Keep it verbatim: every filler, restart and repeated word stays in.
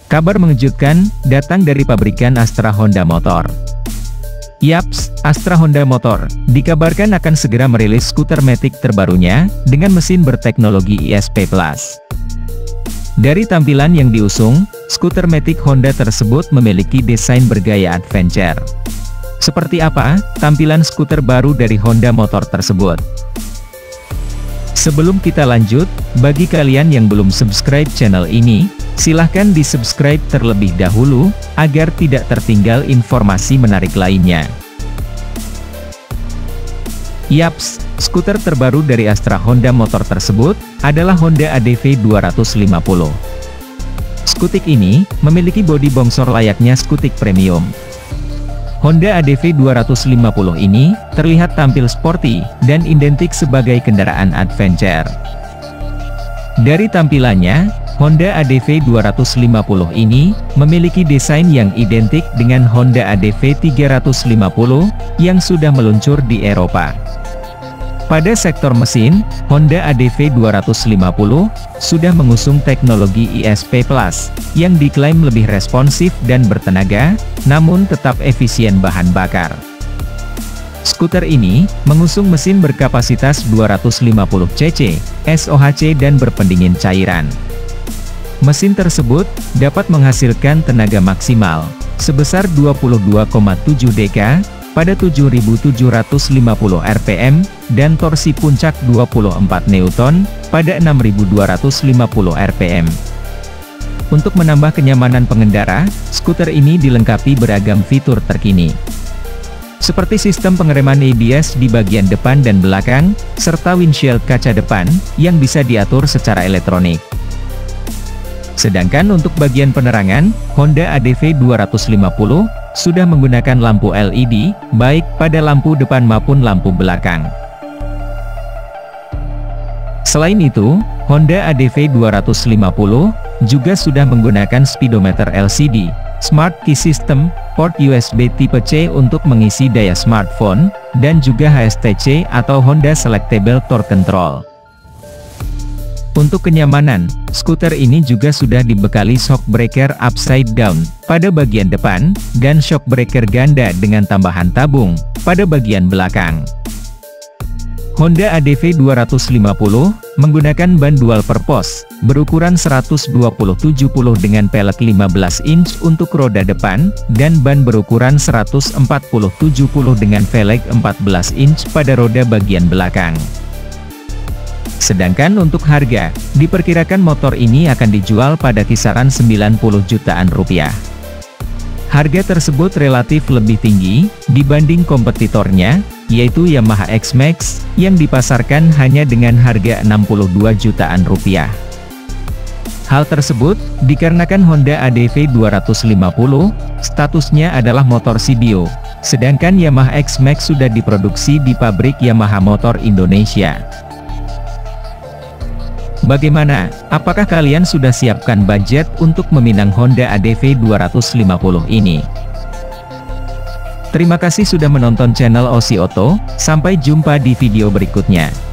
Kabar mengejutkan, datang dari pabrikan Astra Honda Motor. Yaps, Astra Honda Motor, dikabarkan akan segera merilis skuter Matic terbarunya, dengan mesin berteknologi I S P Plus. Dari tampilan yang diusung, skuter Matic Honda tersebut memiliki desain bergaya adventure. Seperti apa tampilan skuter baru dari Honda Motor tersebut? Sebelum kita lanjut, bagi kalian yang belum subscribe channel ini, silahkan di-subscribe terlebih dahulu, agar tidak tertinggal informasi menarik lainnya. Yaps, skuter terbaru dari Astra Honda Motor tersebut, adalah Honda A D V dua ratus lima puluh. Skutik ini, memiliki bodi bongsor layaknya skutik premium. Honda A D V dua ratus lima puluh ini, terlihat tampil sporty, dan identik sebagai kendaraan adventure. Dari tampilannya, Honda A D V dua ratus lima puluh ini, memiliki desain yang identik dengan Honda A D V tiga ratus lima puluh, yang sudah meluncur di Eropa. Pada sektor mesin, Honda A D V dua ratus lima puluh, sudah mengusung teknologi I S P Plus, yang diklaim lebih responsif dan bertenaga, namun tetap efisien bahan bakar. Skuter ini, mengusung mesin berkapasitas dua ratus lima puluh cc, S O H C dan berpendingin cairan. Mesin tersebut, dapat menghasilkan tenaga maksimal, sebesar dua puluh dua koma tujuh deka, pada tujuh ribu tujuh ratus lima puluh R P M, dan torsi puncak dua puluh empat newton, pada enam ribu dua ratus lima puluh R P M. Untuk menambah kenyamanan pengendara, skuter ini dilengkapi beragam fitur terkini. Seperti sistem pengereman A B S di bagian depan dan belakang, serta windshield kaca depan, yang bisa diatur secara elektronik. Sedangkan untuk bagian penerangan, Honda A D V dua ratus lima puluh, sudah menggunakan lampu L E D, baik pada lampu depan maupun lampu belakang. Selain itu, Honda A D V dua ratus lima puluh, juga sudah menggunakan speedometer L C D, Smart Key System, port U S B tipe C untuk mengisi daya smartphone, dan juga H S T C atau Honda Selectable Torque Control. Untuk kenyamanan, skuter ini juga sudah dibekali shock breaker upside down, pada bagian depan, dan shock breaker ganda dengan tambahan tabung, pada bagian belakang. Honda A D V dua ratus lima puluh, menggunakan ban dual purpose, berukuran seratus dua puluh tujuh puluh dengan pelek lima belas inch untuk roda depan, dan ban berukuran seratus empat puluh tujuh puluh dengan velg empat belas inch pada roda bagian belakang. Sedangkan untuk harga, diperkirakan motor ini akan dijual pada kisaran sembilan puluh jutaan rupiah. Harga tersebut relatif lebih tinggi, dibanding kompetitornya, yaitu Yamaha X-Max, yang dipasarkan hanya dengan harga enam puluh dua jutaan rupiah. Hal tersebut, dikarenakan Honda A D V dua ratus lima puluh, statusnya adalah motor C B O, sedangkan Yamaha X-Max sudah diproduksi di pabrik Yamaha Motor Indonesia. Bagaimana? Apakah kalian sudah siapkan budget untuk meminang Honda A D V dua ratus lima puluh ini? Terima kasih sudah menonton channel Osi Oto, sampai jumpa di video berikutnya.